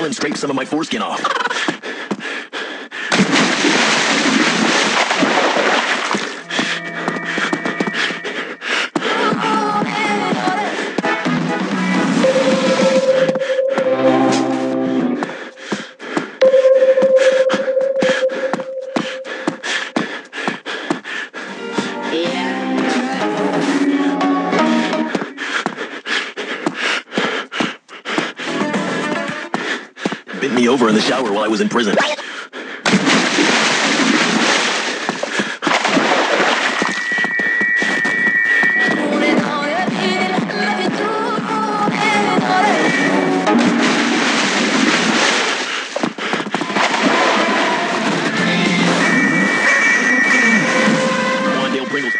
fell and scraped some of my foreskin off. Bent me over in the shower while I was in prison. Wandale Pringles.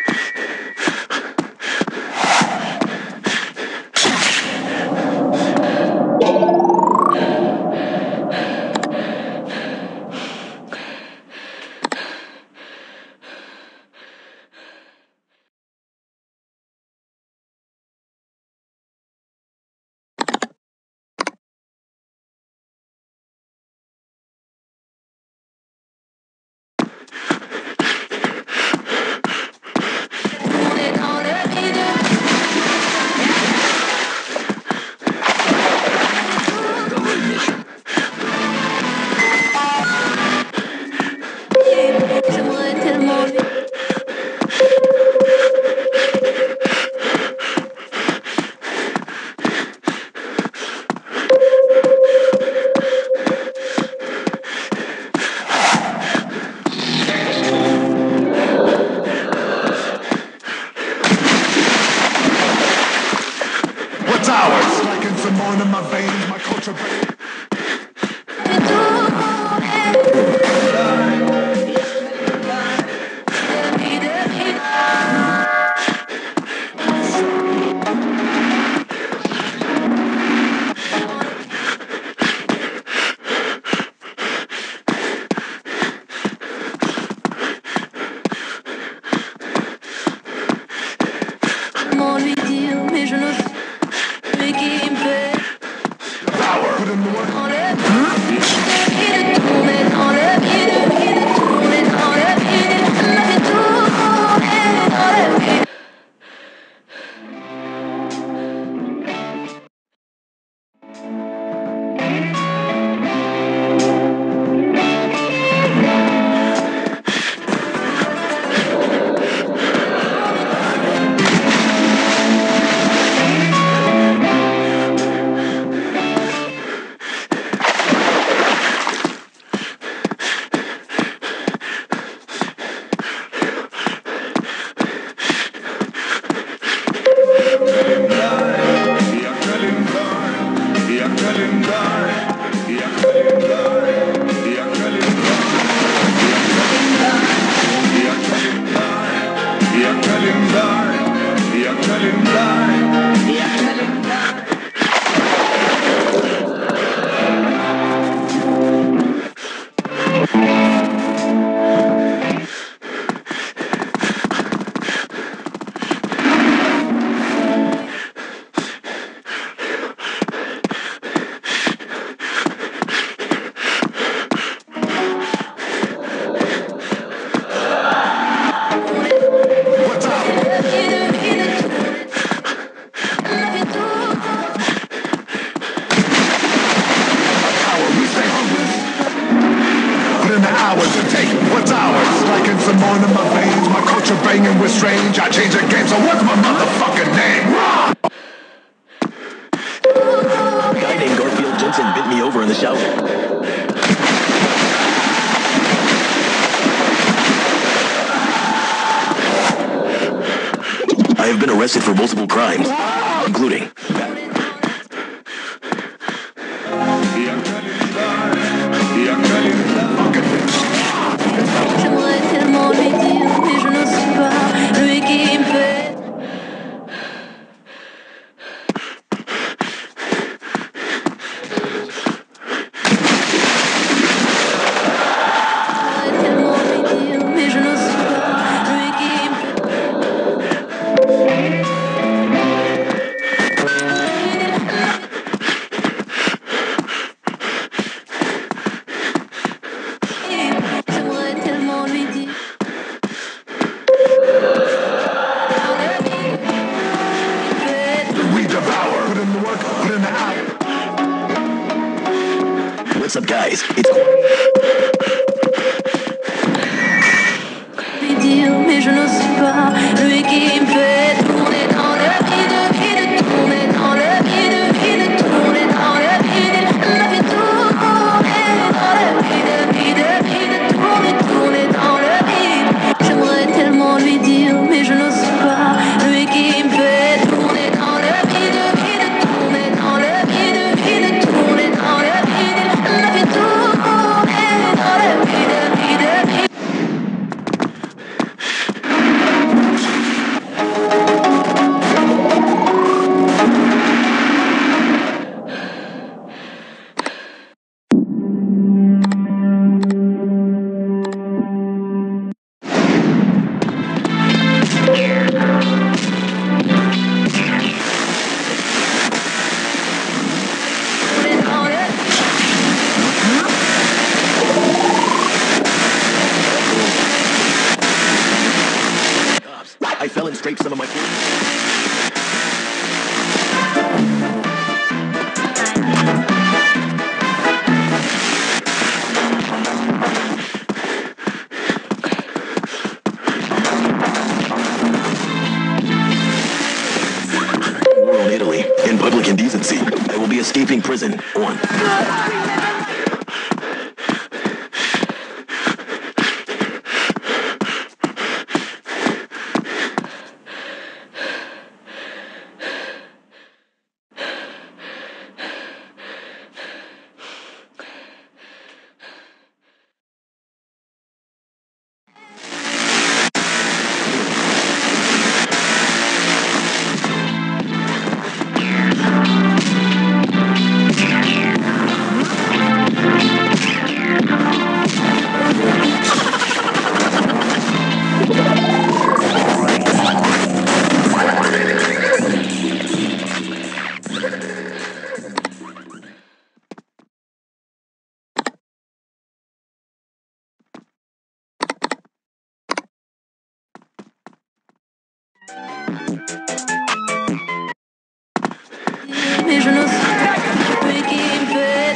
Hours, like in some more in my veins, my culture brain. Banging with strange, I change the game, so what's my motherfucking name? A guy named Garfield Jensen bent me over in the shower. I have been arrested for multiple crimes, including up, guys? It's Dire, mais je n'ose pas. Lui qui me fait tourner dans le vide, tourner dans le vide, tourner dans le vide, la vie tourner dans le vide, tourner dans le vide. J'aimerais tellement lui dire, mais je n'ose pas. Lui qui me fait tourner dans le vide, tourner dans le vide, tourner dans le vide, la vie tourner dans le vide. I fell and scraped some of my food. World, Italy. In public indecency. I will be escaping prison. On. Mais je n'ose pas, lui qui me fait